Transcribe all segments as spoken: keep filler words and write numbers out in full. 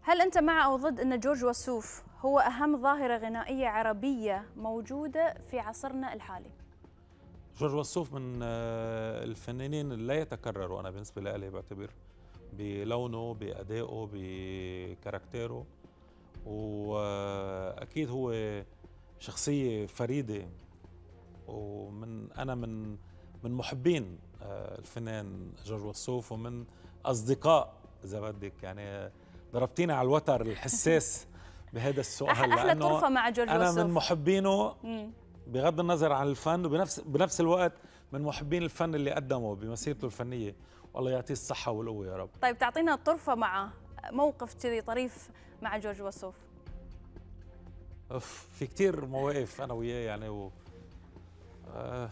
هل أنت مع أو ضد أن جورج وسوف هو أهم ظاهرة غنائية عربية موجودة في عصرنا الحالي؟ جورج وسوف من الفنانين اللي لا يتكرروا، أنا بالنسبة لي بعتبر بلونه، بأدائه، بكاركتيره، وأكيد هو شخصية فريدة. ومن أنا من من محبين الفنان جورج وسوف، ومن أصدقاء إذا بدك. يعني ضربتيني على الوتر الحساس بهذا السؤال، أحلى طرفة مع جورج أنا وسوف. من محبينه بغض النظر عن الفن، وبنفس بنفس الوقت من محبين الفن اللي قدمه بمسيرته الفنية، والله يعطيه الصحة والقوة يا رب. طيب تعطينا طرفة معه، موقف كذي طريف مع جورج وسوف. أوف، في كتير مواقف أنا وياه يعني و... آه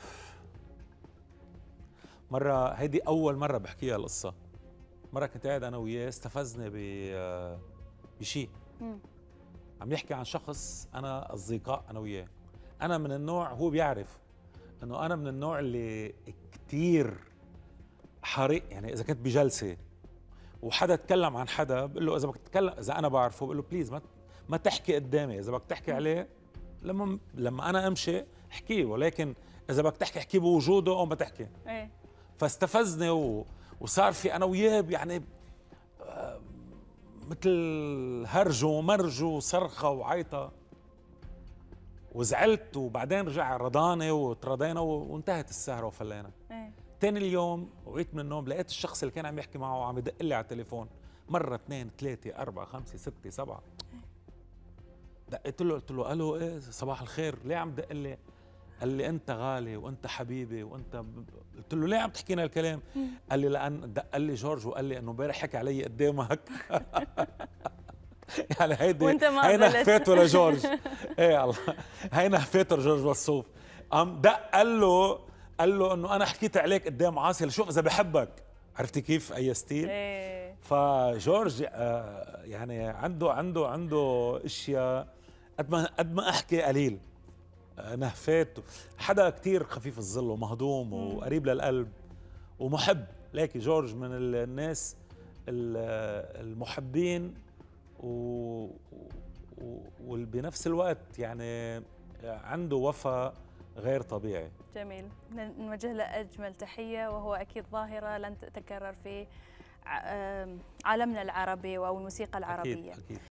مرة، هيدي أول مرة بحكيها القصة. مرة كنت قاعد أنا وياه، استفزني ب بشيء، عم يحكي عن شخص أنا أصدقاء أنا وياه. أنا من النوع، هو بيعرف إنه أنا من النوع اللي كتير حريق. يعني إذا كنت بجلسة وحدا تكلم عن حدا، بقول له إذا بدك تتكلم، إذا أنا بعرفه بقول له بليز ما ما تحكي قدامي. إذا بدك تحكي عليه لما لما أنا أمشي احكيه، ولكن إذا بدك تحكي احكيه بوجوده أو ما تحكي. إيه. فاستفزني و... وصار في أنا وياه يعني آه مثل هرج ومرج وصرخة وعيطة، وزعلت. وبعدين رجع رضاني وتراضينا وانتهت السهرة وفلينا. إيه. تاني اليوم وعيت من النوم، لقيت الشخص اللي كان عم يحكي معه عم يدق لي على التليفون مرة، اثنين، ثلاثة، أربعة، خمسة، ستة، سبعة. دقيت له، قلت له ألو، إيه صباح الخير، ليه عم تدق لي؟ قال لي أنت غالي وأنت حبيبي وأنت ب... قلت له ليه عم تحكينا الكلام؟ قال لي لأن دق لي جورج وقال لي إنه امبارح حكى علي قدامك. يعني هيدي هي نهفاته لجورج. ايه الله، هي نهفاته لجورج وسوف. قام دق قال له قال له انه انا حكيت عليك قدام عاصي لشوف اذا بحبك. عرفتي كيف اي ستيل؟ إيه. فجورج آه يعني عنده عنده عنده اشياء قد ما قد ما احكي قليل. آه نهفات، حدا كتير خفيف الظل ومهضوم وقريب للقلب ومحب. لكن جورج من الناس المحبين و... وبنفس الوقت يعني عنده وفاء غير طبيعي. جميل، نوجه له أجمل تحية، وهو أكيد ظاهرة لن تتكرر في عالمنا العربي أو الموسيقى العربية. أكيد أكيد.